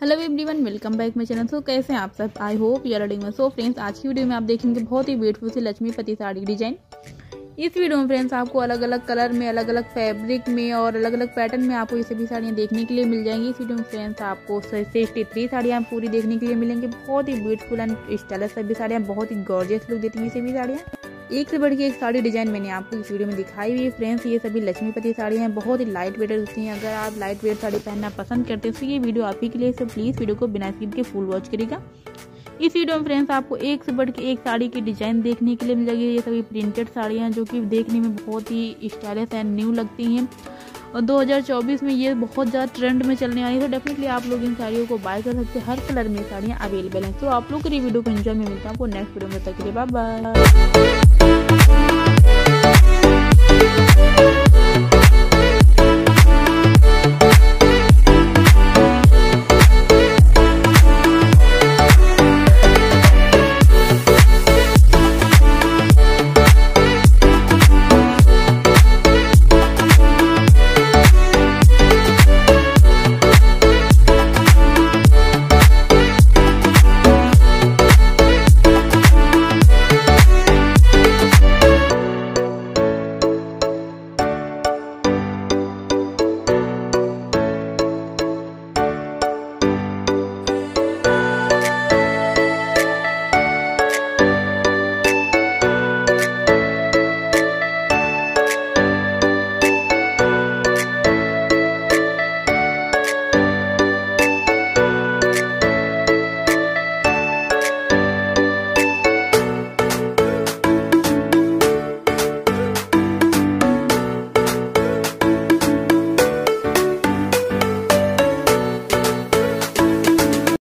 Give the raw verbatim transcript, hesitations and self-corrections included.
Hello everyone, welcome back my channel. So कैसे हैं आप सब? I hope you are doing well. So friends, आज की वीडियो में आप देखेंगे बहुत ही ब्यूटीफुल सी लक्ष्मीपति साड़ी डिजाइन। इस वीडियो में फ्रेंड्स आपको अलग अलग कलर में, अलग अलग फैब्रिक में और अलग अलग पैटर्न में आपको ये सभी साड़ियाँ देखने के लिए मिल जाएंगी। इस वीडियो में फ्रेंड्स आपको सिक्सटी थ्री साड़ियाँ पूरी देखने के लिए मिलेंगी। बहुत ही ब्यूटीफुल एंड स्टाइलिश सभी साड़ियाँ, बहुत ही गॉर्जियस लुक देती हैं सभी साड़ियाँ। एक से बढ़ के एक साड़ी डिजाइन मैंने आपको इस वीडियो में दिखाई हुई है। फ्रेंड्स, ये सभी लक्ष्मीपति साड़ियाँ हैं, बहुत ही लाइट वेट होती हैं। अगर आप लाइट वेट साड़ी पहनना पसंद करते हैं तो ये वीडियो आप ही के लिए, तो प्लीज़ वीडियो को बिना स्किप के फुल वॉच करिएगा। इस वीडियो में फ्रेंड्स आपको एक से बढ़ के एक साड़ी की डिजाइन देखने के लिए मिल जाएगी। ये सभी प्रिंटेड साड़ियाँ जो कि देखने में बहुत ही स्टाइलिश एंड न्यू लगती हैं और दो हज़ार चौबीस में ये बहुत ज़्यादा ट्रेंड में चलने वाली है। तो डेफिनेटली आप लोग इन साड़ियों को बाय कर सकते हैं। हर कलर में साड़ियाँ अवेलेबल हैं। तो आप लोग को ये वीडियो को एंजॉय में मिलता है आपको नेक्स्ट वीडियो में। तक के लिए बाय बाय।